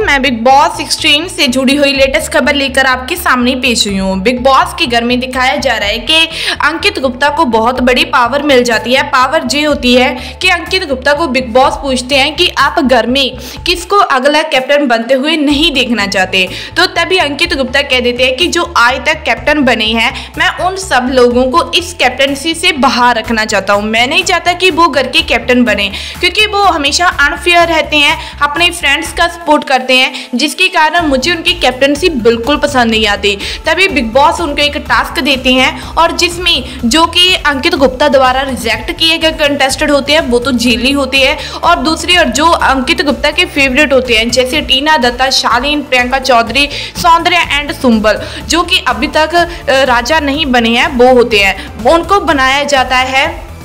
मैं big boss 16 से जुड़ी हुई लेटेस्ट खबर लेकर आपके सामने पेश हुई हूँ। बिग बॉस के घर में दिखाया जा रहा है कि अंकित गुप्ता को बहुत बड़ी पावर मिल जाती है। पावर ये होती है कि अंकित गुप्ता को बिग बॉस पूछते हैं कि आप घर में किसको अगला कैप्टन बनते हुए नहीं देखना चाहते, तो तभी अंकित गुप्ता कह देते हैं कि जो आज तक कैप्टन बने हैं मैं उन सब लोगों को इस कैप्टनसी से बाहर रखना चाहता हूँ। मैं नहीं चाहता कि वो घर के कैप्टन बने, क्योंकि वो हमेशा अनफेयर रहते हैं, अपने फ्रेंड्स का सपोर्ट करते हैं, जिसके कारण मुझे उनकी कैप्टनसी बिल्कुल पसंद नहीं आती। तभी बिग बॉस उनको एक टास्क देते हैं और जिसमें जो कि अंकित गुप्ता द्वारा रिजेक्ट किए गए कंटेस्टेंट होते हैं वो तो जेली होते हैं, और दूसरी और जो अंकित गुप्ता के फेवरेट होते हैं जैसे टीना दत्ता, शालीन, प्रियंका चौधरी, सौंदर्या एंड सुंबल, जो कि अभी तक राजा नहीं बने हैं, वो होते हैं, उनको बनाया जाता है,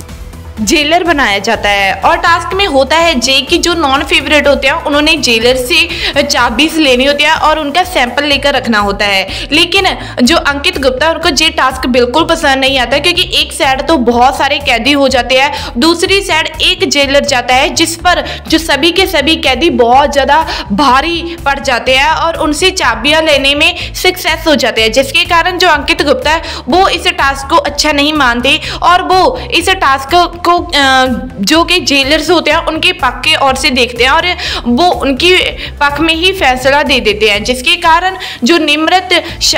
जेलर बनाया जाता है। और टास्क में होता है जे कि जो नॉन फेवरेट होते हैं उन्होंने जेलर से चाबी लेनी होती है और उनका सैंपल लेकर रखना होता है। लेकिन जो अंकित गुप्ता उनको ये टास्क बिल्कुल पसंद नहीं आता, क्योंकि एक साइड तो बहुत सारे कैदी हो जाते हैं, दूसरी साइड एक जेलर जाता है जिस पर जो सभी के सभी कैदी बहुत ज़्यादा भारी पड़ जाते हैं और उनसे चाबियाँ लेने में सक्सेस हो जाते हैं, जिसके कारण जो अंकित गुप्ता है वो इस टास्क को अच्छा नहीं मानते और वो इस टास्क को जो कि जेलर्स होते हैं उनके पक्ष के ओर से देखते हैं और वो उनकी पक्ष में ही फैसला दे देते हैं, जिसके कारण जो निम्रत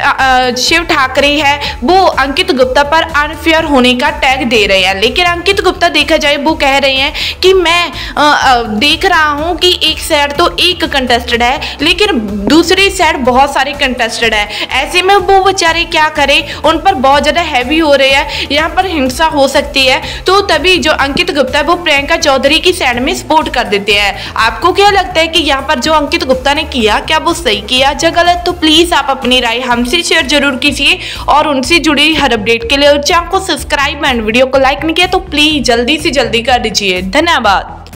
शिव ठाकरे है वो अंकित गुप्ता पर अनफेयर होने का टैग दे रहे हैं। लेकिन अंकित गुप्ता देखा जाए वो कह रहे हैं कि मैं देख रहा हूं कि एक साइड तो एक कंटेस्टेंट है लेकिन दूसरी साइड बहुत सारे कंटेस्टेंट है, ऐसे में वो बेचारे क्या करें, उन पर बहुत ज़्यादा हैवी हो रहे हैं, यहाँ पर हिंसा हो सकती है। तो तभी जो अंकित गुप्ता है वो प्रियंका चौधरी की साइड में सपोर्ट कर देते हैं। आपको क्या लगता है कि यहाँ पर जो अंकित गुप्ता ने किया क्या वो सही किया या गलत? तो प्लीज आप अपनी राय हमसे शेयर जरूर कीजिए और उनसे जुड़ी हर अपडेट के लिए चैनल को सब्सक्राइब एंड वीडियो को लाइक नहीं किया तो प्लीज जल्दी से जल्दी कर दीजिए। धन्यवाद।